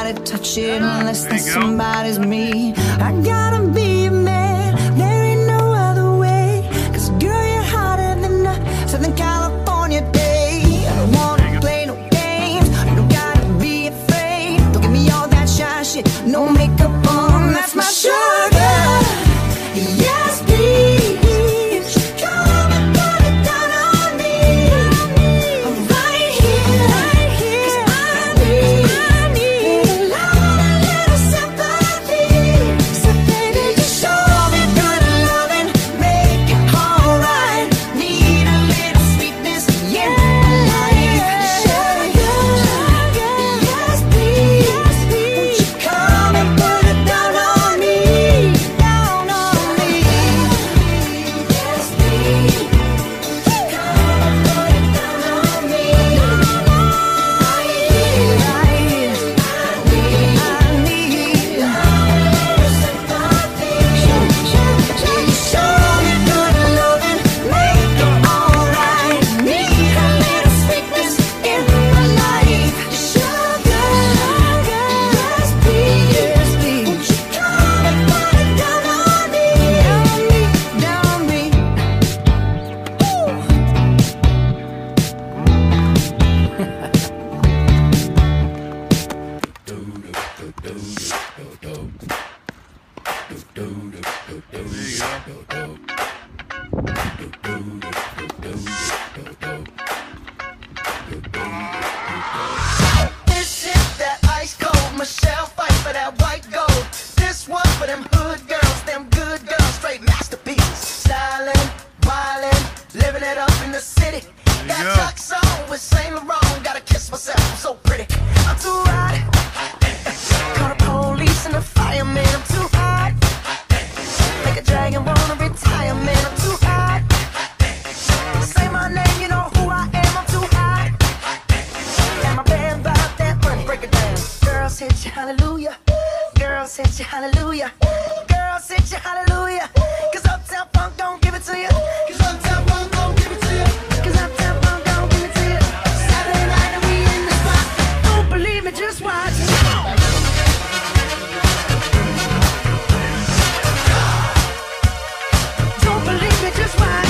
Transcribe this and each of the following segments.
nobody touch it unless that somebody's me. I gotta be a man, there ain't no other way. Cause girl, you're hotter than a Southern California day. I don't wanna play no games, you don't gotta be afraid. Don't give me all that shy shit, no makeup on, that's my sugar. Yes, please. Come and put it down on me. Right here, 'cause I need a lot, a little sympathy. So baby, just show me good loving, make it alright. Need a little sweetness in my life. Sugar, yes please. Won't you come and put it down on me, down on me. Yes please. Come and put it down on me. Right here, right here. I need a little sympathy. Show me good loving, make it alright. Need a little sweetness in my life. Sugar, yes please. Won't you come and put it down on me, down me. This is that ice cold Michelle fight for that white gold. This one for them hood girls, them good girls, straight masterpieces. Stylin', wildin', living it up in the city. Got Chuck's on with Saint Laurent, gotta kiss myself, I'm so pretty. I'm too hot. Call the police and the fireman, I'm too hot. Like a dragon, wanna retire, man, I'm too hot. Say my name, you know who I am, I'm too hot. And my band bought that money, break it down. Girls hit you, hallelujah. Girls hit you, hallelujah. Girls hit you, hallelujah. Cause Uptown Funk don't give it to you. Cause Uptown Funk don't give it to you. Cause Uptown Funk don't give it to you. Saturday night and we in the spot. Don't believe me, just watch. Don't believe me, just watch.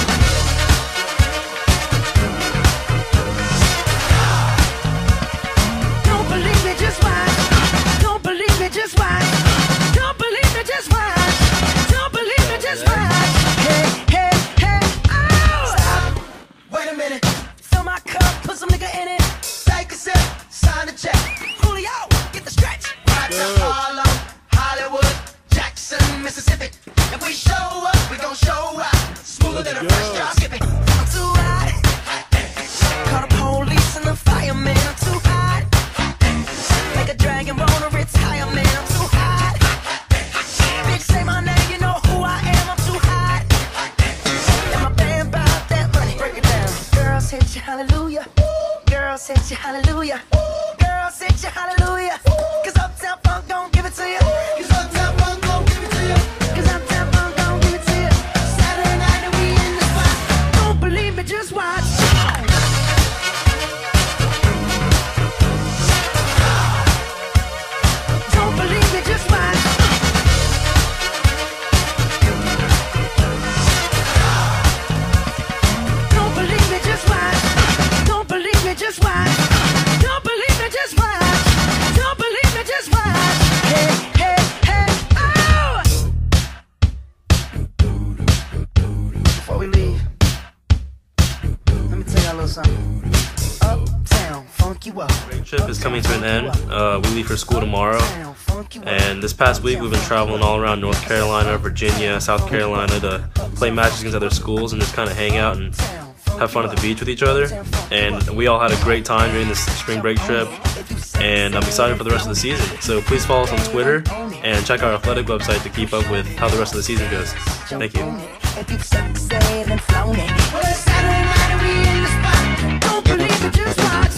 Don't believe me, just watch. Don't believe me, just watch. Don't believe me, just watch. Don't believe me, just watch. Hey, hey, hey, oh! Stop. Wait a minute. Fill my cup, put some nigga in it. Take a sip, sign the check. Julio, get the stretch. Right to Harlem, Hollywood, Jackson, Mississippi. If we show up, we gon' show out. Smoother than a fresh drop. Skip it. I'm too hot. Call the police and the fireman. I'm too hot. Make a dragon wanna retire, man. I'm too hot. Bitch, say my name, you know who I am. I'm too hot. And my band bought that money. Break it down. Girls hit you, hallelujah. Girls hit you, hallelujah. Girls hit you, hallelujah. Cause Uptown Funk don't give it to you. Cause Uptown Funk don't give it to you. Cause Uptown Funk don't give it to you. Saturday night and we in the spot. Don't believe me, just watch. Don't believe me, just watch. Don't believe me, just watch. Don't believe me, just watch. Don't believe me, just watch. Don't believe me, just watch. Hey, hey, hey, oh! Before we leave, let me tell y'all a little something. Uptown, funk you up. Trip is coming to an end. We leave for school tomorrow, and this past week we've been traveling all around North Carolina, Virginia, South Carolina to play matches against other schools and just kind of hang out and have fun at the beach with each other. And we all had a great time during this spring break trip, and I'm excited for the rest of the season. So please follow us on Twitter and check our athletic website to keep up with how the rest of the season goes. Thank you. If you've succeeded and flown it, well, it's Saturday night and we in the spot. Don't believe it, just watch.